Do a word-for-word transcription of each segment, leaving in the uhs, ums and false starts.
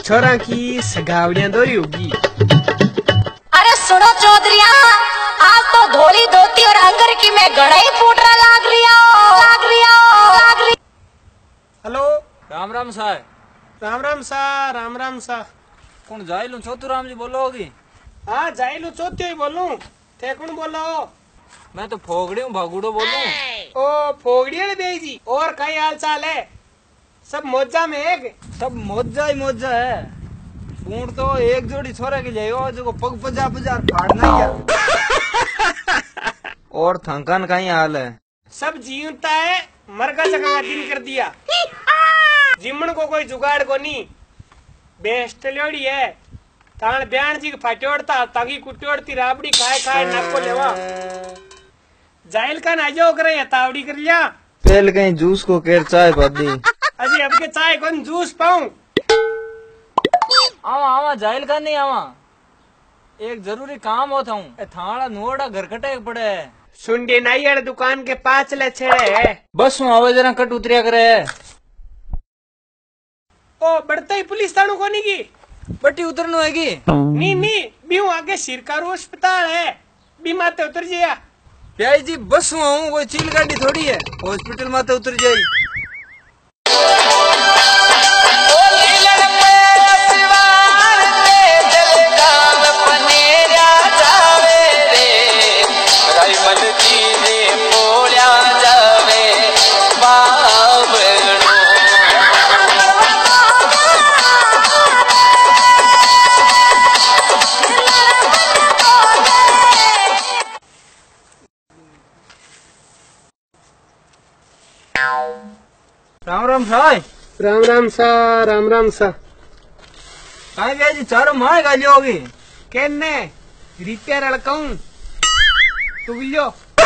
छोरा की सगावड़ियां दोरी होगी। अरे सुनो चौधरिया, आज तो धोली धोती और अंगर की मैं गड़ाई फूटने लाग रिया लाग रिया लाग रिया। हेलो, राम राम सा। राम राम सा, राम राम सा। कौन जाइलू छोतू राम जी बोलो होगी? हाँ जाइलू चौथी ही बोलूं। थे कौन बोला हो? मैं तो फोगड़ी हूँ, भागुड़ो बोलूं। ओ फोगड़ी वाले बेई जी, और कई हाल चाल है? सब मोजा में एक? सब मोजा ही मोजा है। पूर्ण तो एक जोड़ी छोरा की जाइयो जो पग पजा पजा फाड़ना ही है। और थंकन का ही हाल है। सब जीवता है, मर का जगह का दिन कर दिया। जिमन को कोई जुगाड़ को नहीं। बेस्ट लोड़ी है तान ब्यान जी फाट्योड़ता ताकि कुट्योड़ती राबड़ी खाए खाए नाको लेवा। जाइल का ना जो करे तावड़ी कर लिया। पहले कहीं जूस को केर चाय पादी। अजी अब के चाय कौन जूस पाऊं? आवा आवा जाइल का नहीं आवा। एक जरूरी काम होता हूँ। थाना नोड़ा घर कटे पड़े है। सुंडी नाइयर दुकान के पांच ले छेड़े है। बस हूँ आवाज जरा कट उतरिया करे है। ओ बढ़ता ही पुलिस थानों को नहीं की बट्टी उतरनो हैगी? नहीं नहीं बीऊ आगे सिरकारू अस्पताल है, बीमा ते उतर जिया। प्याई जी बस हूँ, कोई चील गाड़ी थोड़ी है। हॉस्पिटल माते उतर जाई। राम राम साई। राम राम सा, राम राम सा। काई भैया जी चारों माए गाली होगी? कहने रिपेयर अड़काऊं तू बिल्लो।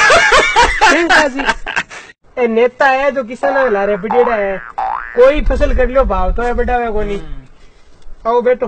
ए नेता है जो किसान लारे बड़ेड़ा है, कोई फसल कर लियो भाव तो है बड़ा है कोनी। आओ बैठो।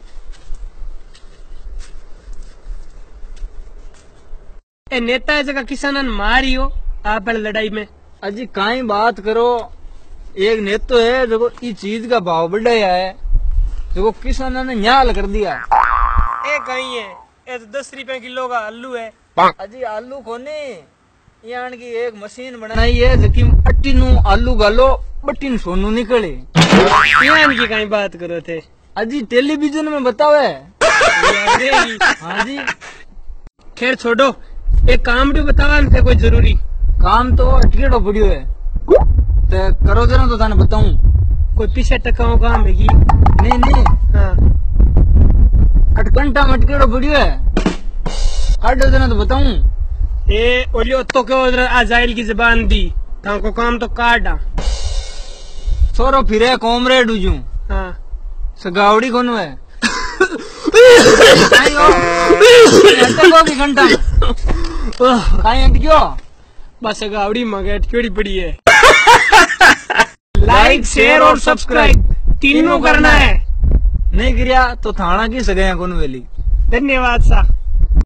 ए नेता है जगह किसान मारियो आप लड़ाई में। अजी काई बात करो, एक नेतो है जो इस चीज का भाव बढ़ाया है जो किसानों ने न्याल कर दिया। ए कहीं है ए तो दस रुपए किलो का आलू है। अजी आलू कोनी यान की एक मशीन बनाई है जकी अट्टी नु आलू गालो बट्टी सोनू निकले। यान की कहीं बात करो थे? अजी टेलीविजन में बतावे। हाँ जी। खैर छोड़ो, एक काम भी बतावा थे कोई जरूरी काम तो अटकेड़ो पड़ियो है ते करो जरा तो थाने बताऊं। कोई पीछे टकाओ काम है की? नहीं नहीं हाँ अटकंटा मटकेड़ो पड़ियो है, काटो जरा तो बताऊं। ए ओलियो तो क्यों उधर आजाइल की जबान दी ताको काम तो काटा। छोरो फिरे कॉमरेड उजू। हाँ सगावड़ी कौन है? घंटा कहीं अटक्यो बस गावड़ी मगे अटकी पड़ी है। लाइक शेयर और सब्सक्राइब तीनों करना है। नहीं गिरिया तो थाना की सगाया कौन वेली। धन्यवाद सा।